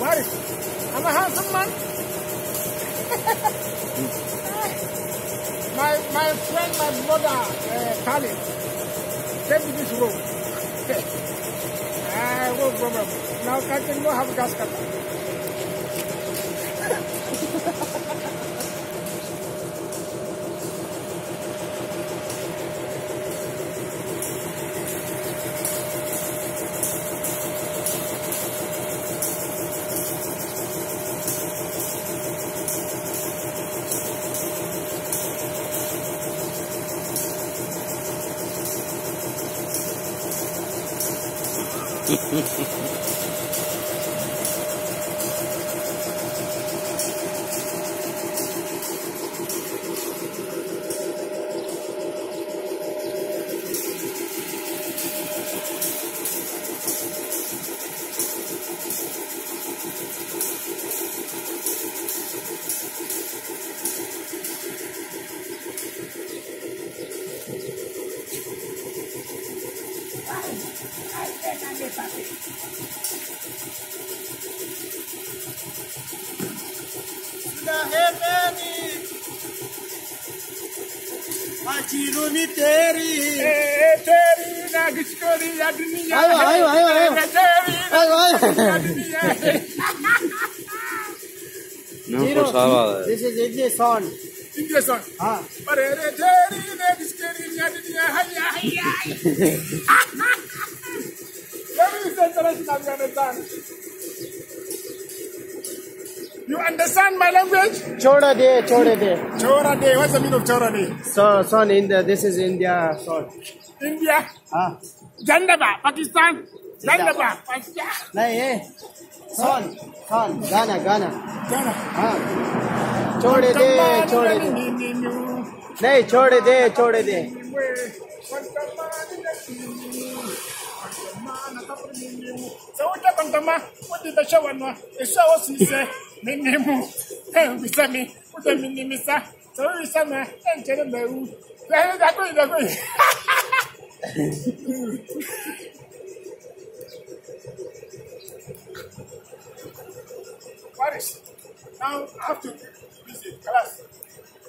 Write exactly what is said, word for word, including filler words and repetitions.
Paris. I'm a handsome man. my my friend, my brother, uh, Khalid, gave me this rope. Ah, no problem. Now I can go have gas cutter. Cirumi teri, teri na giskori ya dunia. Ayo, ayo, ayo, ayo. Teri na Ayo, ayo. giskori ya dunia. No, por favor. This is Indian song. Indian song. Ah. Pare teri na giskori ya dunia. Haya, haya. Let me say international, you understand? You understand my language? Choda de, choda de. Chora de. What's the meaning of chora de? So, son, India. This is India song. India. Ah. Jandaba, Pakistan. Jandaba, Pakistan. नहीं ये son, son, गाना, गाना. Ghana. हाँ. छोड़े दे, छोड़े दे. नहीं, छोड़े दे, छोड़े दे. Sauta bantama, udi bashawanwa, isawo sise, minimu, bisami, ude minimisa, sawi bisama, enchere meru. Lahe dako idako. Paris. Now I have to visit class.